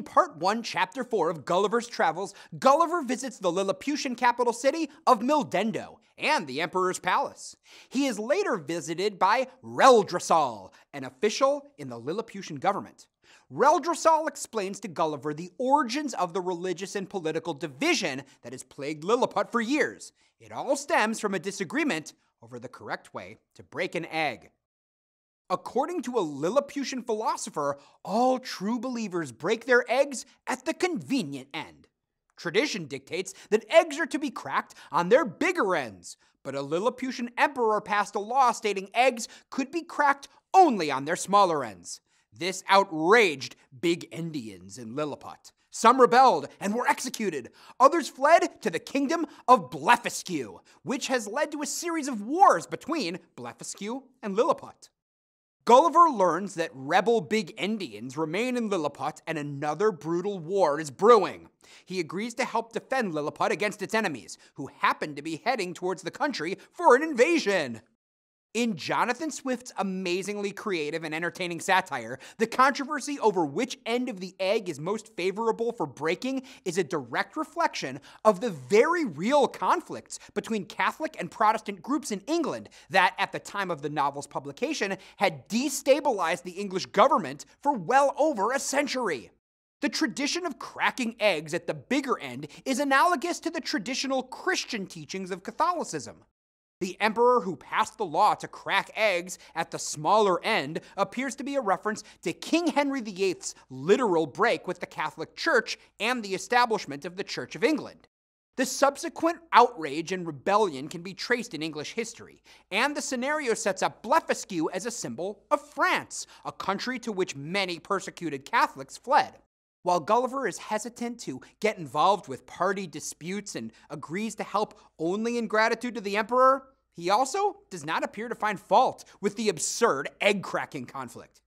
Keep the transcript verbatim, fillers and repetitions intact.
Part one, Chapter four of Gulliver's Travels, Gulliver visits the Lilliputian capital city of Mildendo and the Emperor's palace. He is later visited by Reldresal, an official in the Lilliputian government. Reldresal explains to Gulliver the origins of the religious and political division that has plagued Lilliput for years. It all stems from a disagreement over the correct way to break an egg. According to a Lilliputian philosopher, all true believers break their eggs at the convenient end. Tradition dictates that eggs are to be cracked on their bigger ends, but a Lilliputian emperor passed a law stating eggs could be cracked only on their smaller ends. This outraged big Endians in Lilliput. Some rebelled and were executed. Others fled to the kingdom of Blefuscu, which has led to a series of wars between Blefuscu and Lilliput. Gulliver learns that rebel big Endians remain in Lilliput and another brutal war is brewing. He agrees to help defend Lilliput against its enemies, who happen to be heading towards the country for an invasion. In Jonathan Swift's amazingly creative and entertaining satire, the controversy over which end of the egg is most favorable for breaking is a direct reflection of the very real conflicts between Catholic and Protestant groups in England that, at the time of the novel's publication, had destabilized the English government for well over a century. The tradition of cracking eggs at the bigger end is analogous to the traditional Christian teachings of Catholicism. The emperor who passed the law to crack eggs at the smaller end appears to be a reference to King Henry the eighth's literal break with the Catholic Church and the establishment of the Church of England. The subsequent outrage and rebellion can be traced in English history, and the scenario sets up Blefuscu as a symbol of France, a country to which many persecuted Catholics fled. While Gulliver is hesitant to get involved with party disputes and agrees to help only in gratitude to the emperor, he also does not appear to find fault with the absurd egg-cracking conflict.